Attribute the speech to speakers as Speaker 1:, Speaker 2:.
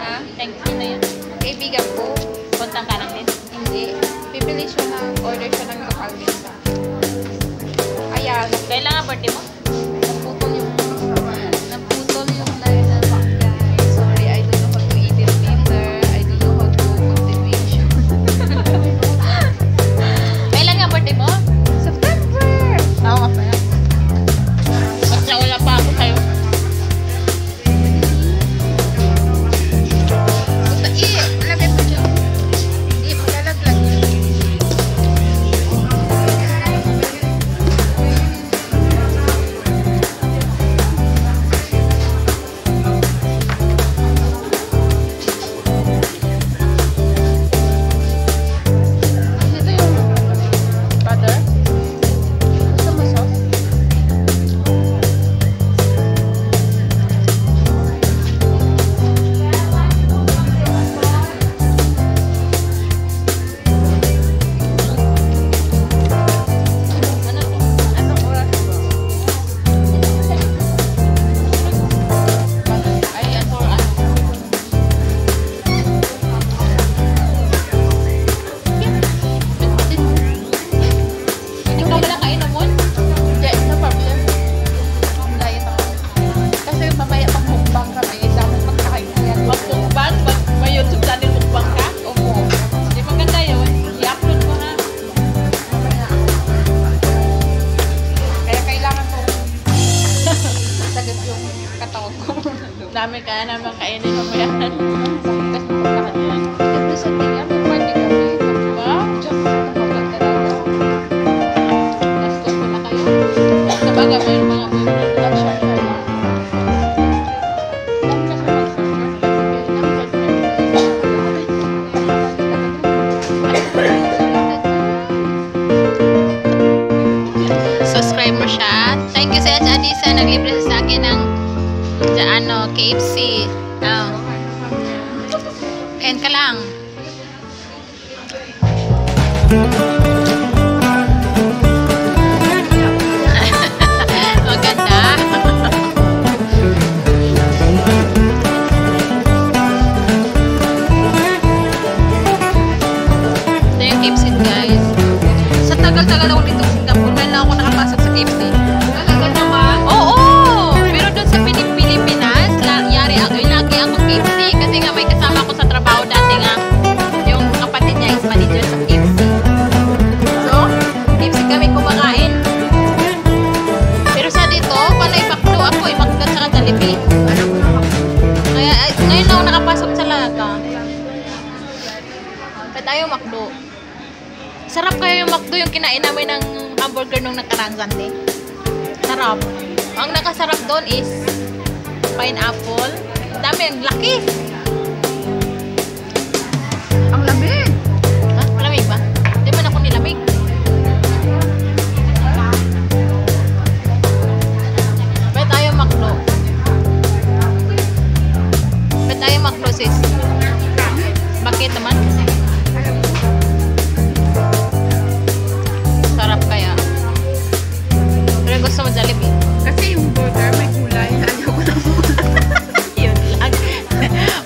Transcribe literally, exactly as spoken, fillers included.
Speaker 1: Ha?
Speaker 2: Thank you na yun.
Speaker 1: Kaibigan ko.
Speaker 2: Puntang ka lang din.
Speaker 1: Hindi. Pipili siya ng order siya ng local pizza. Kaya,
Speaker 2: Kailangan birthday mo?
Speaker 1: naputol yung naputol yung line na guys. Sorry, I don't know how to eat it later. I don't know how to continuation.
Speaker 2: Kailan nga birthday mo?
Speaker 1: September!
Speaker 2: Oo nga pala. At wala pa ako sa'yo.
Speaker 1: Puta, eh, lagay mo dyan. Hindi, maglalaglag. Ito yung butter. Gusto mo sauce?
Speaker 2: Ano to?
Speaker 1: Anong oras ba?
Speaker 2: Ay, yan for ano? Hindi ka wala kainom mo?
Speaker 1: Hindi, no problem. Diet ako. Kasi mamaya pag mukbang ka, may dapat magkakain ka yan.
Speaker 2: Mag-mukbang? Mag- May YouTube channel mukbang ka?
Speaker 1: Opo.
Speaker 2: Hindi maganda yun. I-upload mo ha.
Speaker 1: Mamaya. Kaya kailangan ko sagat yung katawan ko.
Speaker 2: Dami ka naman kainin mamaya.
Speaker 1: Kasi magkakain yan. Ito sa tingin, pwede kami.
Speaker 2: Diba?
Speaker 1: Diyan, kapag talaga.
Speaker 2: Gastos ko na kayo. Sabaga, may mga
Speaker 1: Lang siya siya lang. Lang ka siya
Speaker 2: subscribe mo siya. Thank you sa Adisa. Naglibre sa akin ng sa ano, K F C. Oh. Kain ka lang. Maganda. Ito yung K F C guys. Sa tagal-tagal ako dito sa Singapore, kailan ako nakapasok sa K F C.
Speaker 1: Talaga naman.
Speaker 2: Oo! Pero doon sa Pilip- Pilipinas, la- yari ako, lagi ako K F C kasi nga may kasama ko sa trabaho dati nga. Yung kapatid niya is manager sa K F C. So, K F C kami kumakain. Pero sa dito, panay baklo ako, eh, makdo sa Jollibee. Kaya, ay, ngayon ako nakapasok sa Laga. Ba't ayaw makdo? Sarap kayo yung McDo, yung kinain namin ng hamburger nung nakarang Sunday. Sarap. Ang nakasarap doon is pineapple. Dami, ang laki.
Speaker 1: Ang lamig.
Speaker 2: Ha? Malamig ba? Di man ako nilamig. Ba't tayo McDo? Ba't tayo McDo, sis? Bakit naman? Sarap kaya. Pero gusto mo Jollibee?
Speaker 1: Kasi yung burger may gulay. Ayaw ko ng
Speaker 2: Yun lang.